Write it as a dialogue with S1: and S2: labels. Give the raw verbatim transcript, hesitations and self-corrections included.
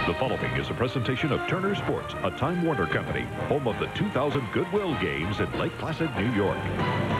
S1: The following is a presentation of Turner Sports, a Time Warner company, home of the two thousand Goodwill games in Lake Placid, New York.